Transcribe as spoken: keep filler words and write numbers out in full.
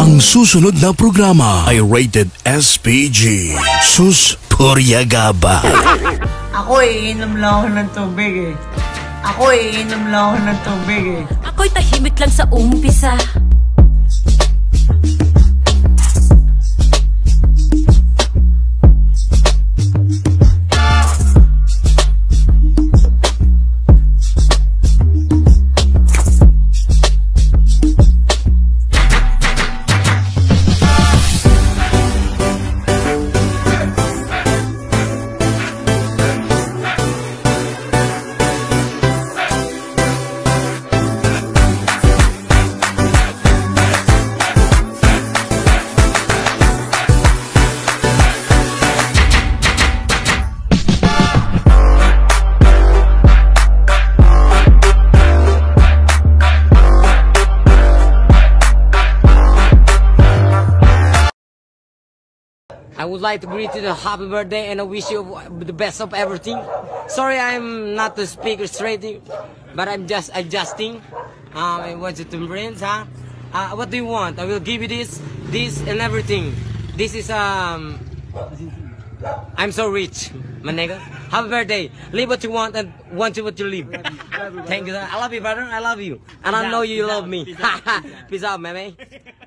Ang susunod na programa ay rated S P G. Sus Puryagaba. Ako iinom lang ako ng tubig eh. Ako iinom lang ako ng tubig eh. Ako'y tahimik lang sa umpisa. I would like to greet you the happy birthday and I wish you the best of everything. Sorry I'm not the speaker straight, but I'm just adjusting. Um, I want you to friends, huh? Uh, what do you want? I will give you this, this and everything. This is um. I'm so rich, my nigga. Happy birthday. Live what you want and want you what you live. Thank you. I love you, brother. I love you, and I know you love me. Peace out, man.